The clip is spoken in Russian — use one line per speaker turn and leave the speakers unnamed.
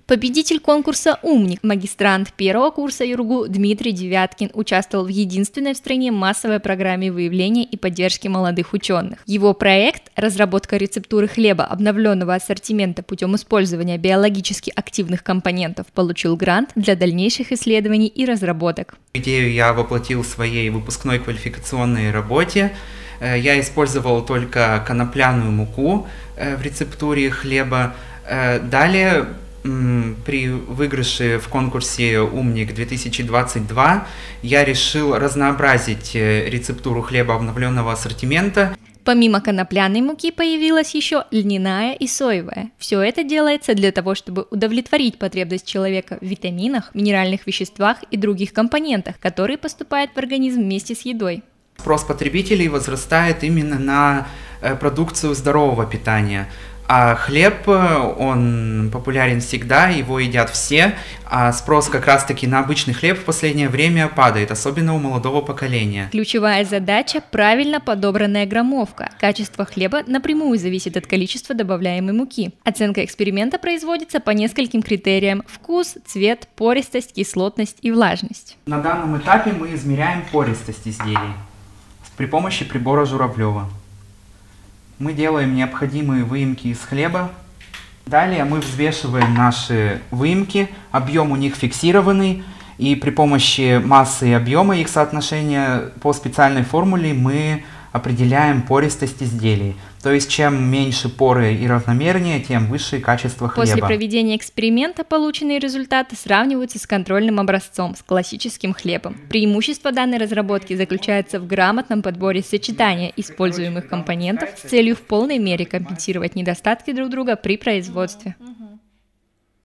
Победитель конкурса «Умник», магистрант первого курса ЮрГУ Дмитрий Девяткин участвовал в единственной в стране массовой программе выявления и поддержки молодых ученых. Его проект «Разработка рецептуры хлеба обновленного ассортимента путем использования биологически активных компонентов» получил грант для дальнейших исследований и разработок.
Идею я воплотил в своей выпускной квалификационной работе. Я использовал только конопляную муку в рецептуре хлеба. Далее, при выигрыше в конкурсе «Умник-2022» я решил разнообразить рецептуру хлеба обновленного ассортимента.
Помимо конопляной муки появилась еще льняная и соевая. Все это делается для того, чтобы удовлетворить потребность человека в витаминах, минеральных веществах и других компонентах, которые поступают в организм вместе с едой.
Спрос потребителей возрастает именно на продукцию здорового питания. А хлеб, он популярен всегда, его едят все, а спрос как раз-таки на обычный хлеб в последнее время падает, особенно у молодого поколения.
Ключевая задача – правильно подобранная граммовка. Качество хлеба напрямую зависит от количества добавляемой муки. Оценка эксперимента производится по нескольким критериям – вкус, цвет, пористость, кислотность и влажность.
На данном этапе мы измеряем пористость изделий при помощи прибора Журавлева. Мы делаем необходимые выемки из хлеба. Далее мы взвешиваем наши выемки, объем у них фиксированный, и при помощи массы и объема их соотношения по специальной формуле мы определяем пористость изделий. То есть чем меньше поры и равномернее, тем выше качество хлеба.
После проведения эксперимента полученные результаты сравниваются с контрольным образцом, с классическим хлебом. Преимущество данной разработки заключается в грамотном подборе сочетания используемых компонентов с целью в полной мере компенсировать недостатки друг друга при производстве.